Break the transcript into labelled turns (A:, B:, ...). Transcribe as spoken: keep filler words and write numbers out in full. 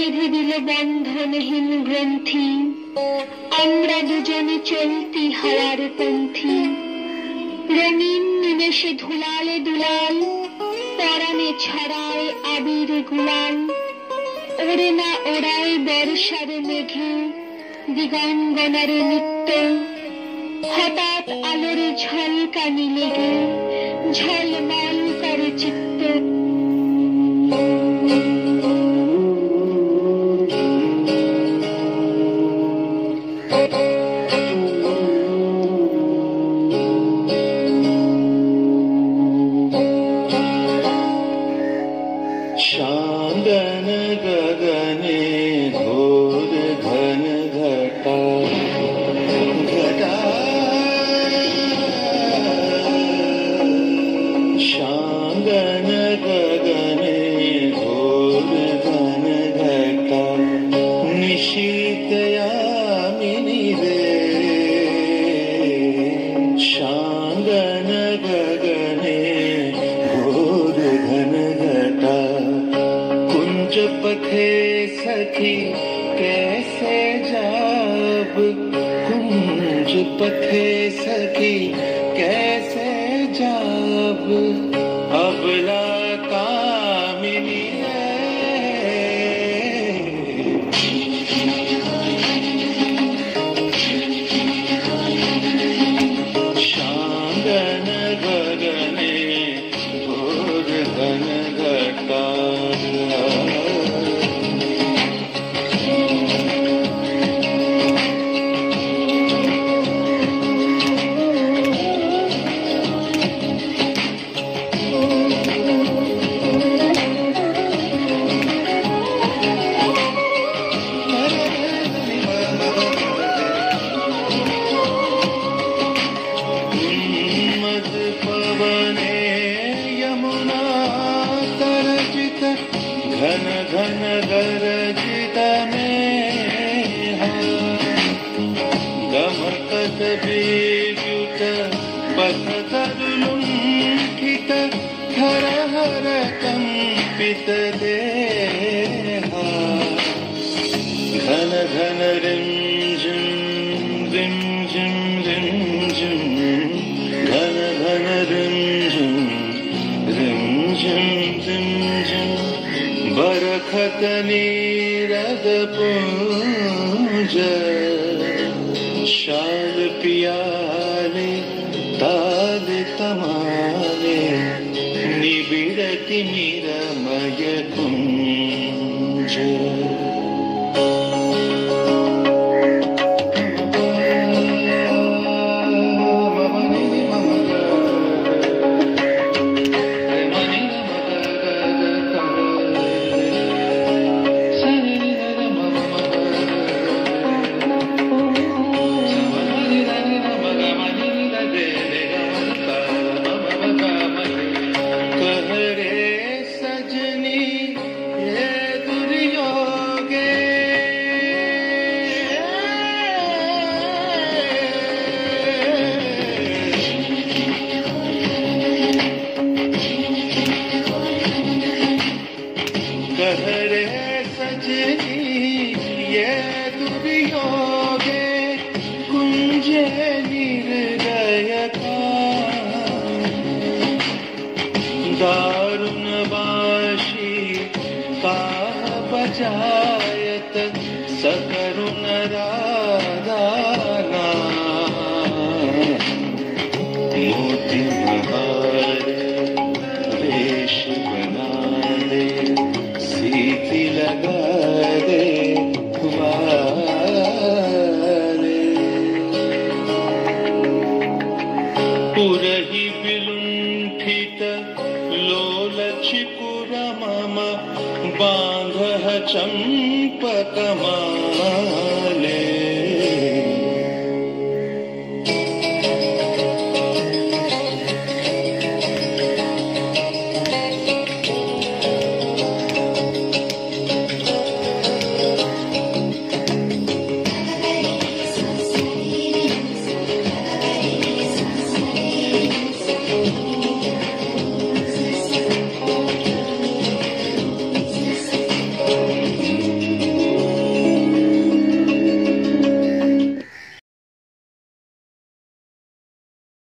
A: বেঁধে দিল বন্ধনহীন গ্রন্থি, আমরা দুজনে চলতি হারার পন্থী। রঙিন নিমেষে ধুলালে দুলাল, পরাণে ছড়ায় আবির গুলাল। ওরে না ওড়ায় বর্ষার মেঘে দিগঙ্গনার নিত্য, হঠাৎ আলোর ঝলকানি লেগে ঝলমল করে চিত্ত।
B: शांगन गगने घोर घन घटा घटा, शांगन गगने घोर घन घटा। निशीत यामिनी रे, शांगन गगने घोर घन घटा। पथे सखी कैसे जाब, कुंज पथे सखी कैसे जाब। अबला कामिनी शांगन गगने घोर घन घटा। घन घन गरजित में गमकत विद्युत पथ तरुलुंठित हर हर कंपित देहा। घन घन रिंझिम रिंझिम रिंझिम, घन घन रिंझिम रिंझिम रिंझिम। बरखत नीरद पुंज, शाल पियाले ताल तमाले। निबिड़ति निरमय कुंज। कहरे सजनी ये दुर्योगे, कुंजे निर्दयता। दारुण बाशी काह बजायत, सकरुण राधाना। मोती बहारे वेश बना दे, सीती लगा दे वाले। पुरही विलुंठित लोल चिकुर मम, बांध चंपक मा।